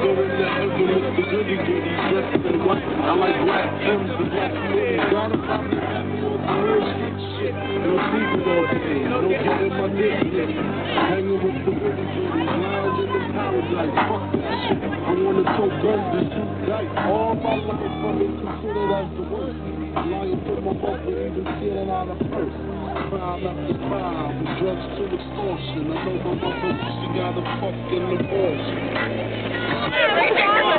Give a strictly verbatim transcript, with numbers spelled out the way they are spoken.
going to heaven with the goody goody, dressed in white. I like black M's and black movies. Gotta find me some real street shit. No sleeping all day, no getting my niggas. Hanging with the goody goody, lounging in paradise. Fuck that shit. I wanna throw guns and shoot dice. All my life I've been considered as the worst. Lying to my mother, even stealing out of purse. Crime after crime, from drugs to extortion. I know my mother, she got a fucking abortion.